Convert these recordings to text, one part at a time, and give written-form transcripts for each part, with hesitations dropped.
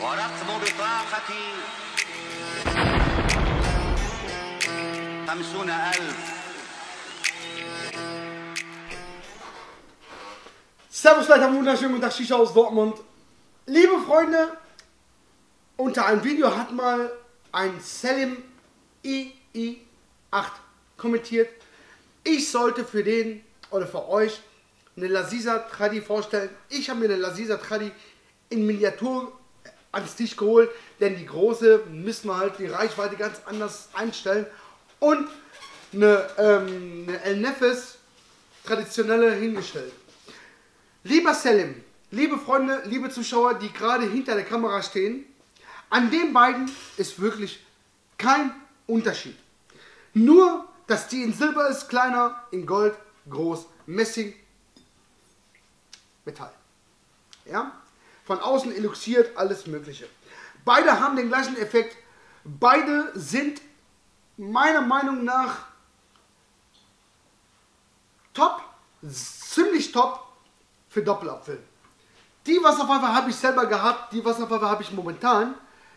ورقم بطاقتي 50,000. Servus Leute, wunderschönen guten Tag, Shisha aus Dortmund. Liebe Freunde, unter einem Video hat mal ein Selim II8 kommentiert, ich sollte für den oder für euch eine Laziza Tradi vorstellen. Ich habe mir eine Laziza Tradi in Miniatur ans Tisch geholt, denn die große müssen wir halt die Reichweite ganz anders einstellen. Und eine El Nefes traditionelle hingestellt. Lieber Selim, liebe Freunde, liebe Zuschauer, die gerade hinter der Kamera stehen, an den beiden ist wirklich kein Unterschied. Nur, dass die in Silber ist kleiner, in Gold groß, Messing, Metall. Ja? Von außen eluxiert, alles Mögliche. Beide haben den gleichen Effekt. Beide sind meiner Meinung nach top, ziemlich top für Doppelapfel. Die Wasserpfeife habe ich selber gehabt, die Wasserpfeife habe ich momentan.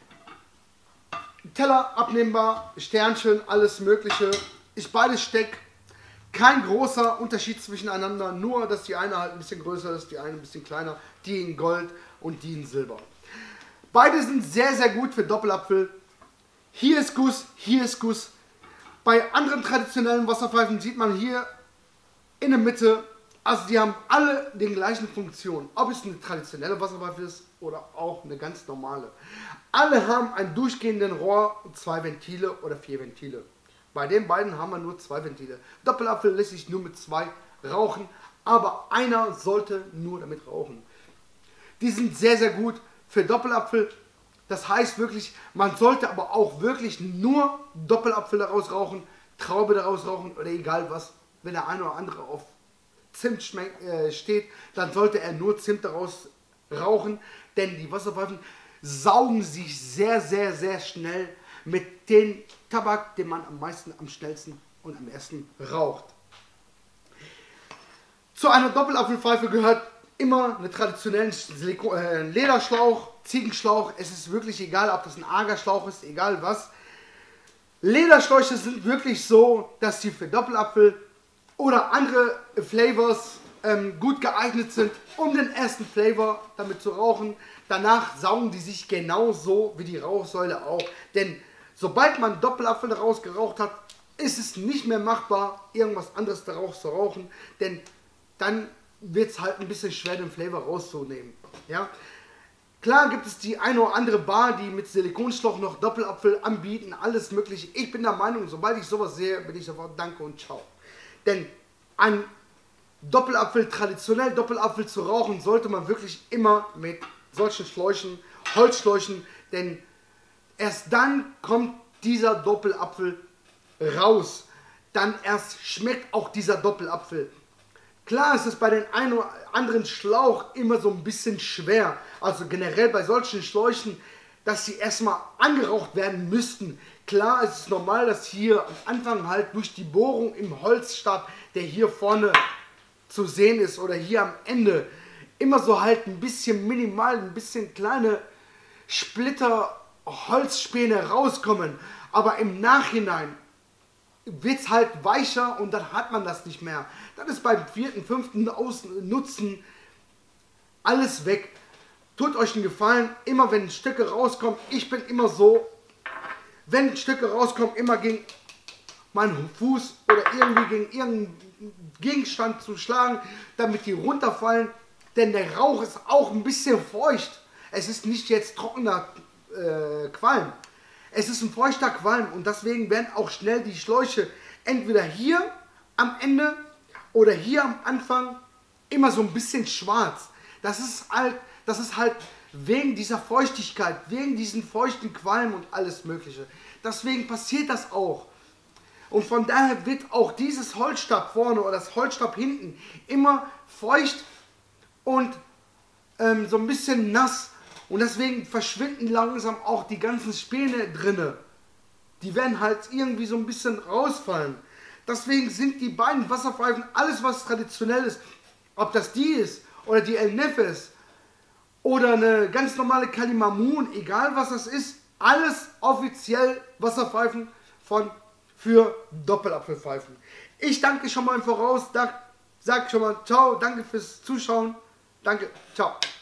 Teller abnehmbar, Sternchen, alles Mögliche. Ist beides Steck. Kein großer Unterschied zwischeneinander, nur dass die eine halt ein bisschen größer ist, die eine ein bisschen kleiner, die in Gold und die in Silber. Beide sind sehr, sehr gut für Doppelapfel. Hier ist Guss, hier ist Guss. Bei anderen traditionellen Wasserpfeifen sieht man hier in der Mitte, also die haben alle den gleichen Funktion. Ob es eine traditionelle Wasserpfeife ist oder auch eine ganz normale. Alle haben einen durchgehenden Rohr, 2 Ventile oder 4 Ventile. Bei den beiden haben wir nur 2 Ventile. Doppelapfel lässt sich nur mit 2 rauchen, aber einer sollte nur damit rauchen. Die sind sehr, sehr gut für Doppelapfel. Das heißt wirklich, man sollte aber auch wirklich nur Doppelapfel daraus rauchen, Traube daraus rauchen oder egal was. Wenn der eine oder andere auf Zimt steht, dann sollte er nur Zimt daraus rauchen, denn die Wasserpfeifen saugen sich sehr, sehr, sehr schnell mit dem Tabak, den man am meisten, am schnellsten und am ersten raucht. Zu einer Doppelapfelpfeife gehört immer eine traditionelle Lederschlauch, Ziegenschlauch. Es ist wirklich egal, ob das ein Agerschlauch ist, egal was. Lederschläuche sind wirklich so, dass sie für Doppelapfel oder andere Flavors gut geeignet sind, um den ersten Flavor damit zu rauchen. Danach saugen die sich genauso wie die Rauchsäule auch. Denn sobald man Doppelapfel daraus geraucht hat, ist es nicht mehr machbar, irgendwas anderes daraus zu rauchen. Denn dann wird es halt ein bisschen schwer, den Flavor rauszunehmen. Ja? Klar gibt es die eine oder andere Bar, die mit Silikonschlauch noch Doppelapfel anbieten, alles mögliche. Ich bin der Meinung, sobald ich sowas sehe, bin ich sofort danke und ciao. Denn ein Doppelapfel, traditionell Doppelapfel zu rauchen, sollte man wirklich immer mit solchen Schläuchen, Holzschläuchen, denn erst dann kommt dieser Doppelapfel raus. Dann erst schmeckt auch dieser Doppelapfel. Klar ist es bei den einen oder anderen Schlauch immer so ein bisschen schwer, also generell bei solchen Schläuchen, dass sie erstmal angeraucht werden müssten. Klar ist es normal, dass hier am Anfang halt durch die Bohrung im Holzstab, der hier vorne zu sehen ist oder hier am Ende, immer so halt ein bisschen minimal, ein bisschen kleine Splitter Holzspäne rauskommen. Aber im Nachhinein wird es halt weicher und dann hat man das nicht mehr. Dann ist beim 4., 5. Ausnutzen alles weg. Tut euch einen Gefallen, immer wenn Stücke rauskommen, ich bin immer so, wenn Stücke rauskommen, immer gegen meinen Fuß oder irgendwie gegen irgendeinen Gegenstand zu schlagen, damit die runterfallen, denn der Rauch ist auch ein bisschen feucht. Es ist nicht jetzt trockener Qualm. Es ist ein feuchter Qualm und deswegen werden auch schnell die Schläuche entweder hier am Ende oder hier am Anfang immer so ein bisschen schwarz. Das ist halt wegen dieser Feuchtigkeit, wegen diesen feuchten Qualm und alles Mögliche. Deswegen passiert das auch. Und von daher wird auch dieses Holzstab vorne oder das Holzstab hinten immer feucht und so ein bisschen nass. Und deswegen verschwinden langsam auch die ganzen Späne drinne. Die werden halt irgendwie so ein bisschen rausfallen. Deswegen sind die beiden Wasserpfeifen, alles was traditionell ist, ob das die ist oder die El Nefes oder eine ganz normale Kalimamun, egal was das ist, alles offiziell Wasserpfeifen für Doppelapfelpfeifen. Ich danke schon mal im Voraus, sag schon mal ciao, danke fürs Zuschauen, danke, ciao.